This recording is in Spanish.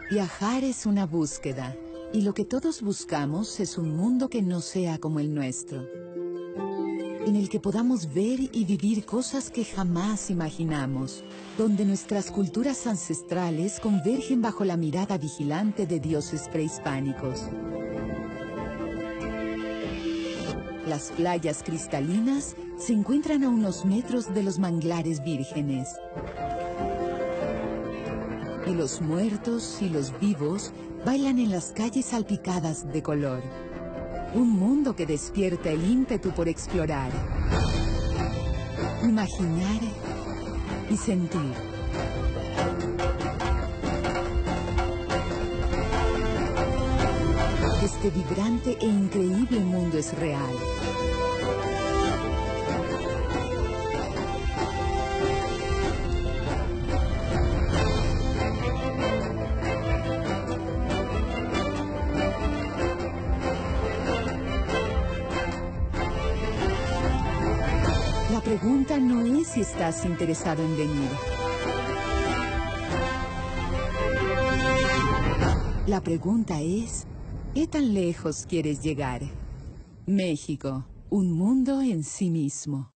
Viajar es una búsqueda, y lo que todos buscamos es un mundo que no sea como el nuestro, en el que podamos ver y vivir cosas que jamás imaginamos, donde nuestras culturas ancestrales convergen bajo la mirada vigilante de dioses prehispánicos. Las playas cristalinas se encuentran a unos metros de los manglares vírgenes. Y los muertos y los vivos bailan en las calles salpicadas de color. Un mundo que despierta el ímpetu por explorar, imaginar y sentir. Este vibrante e increíble mundo es real. La pregunta no es si estás interesado en venir. La pregunta es, ¿qué tan lejos quieres llegar? México, un mundo en sí mismo.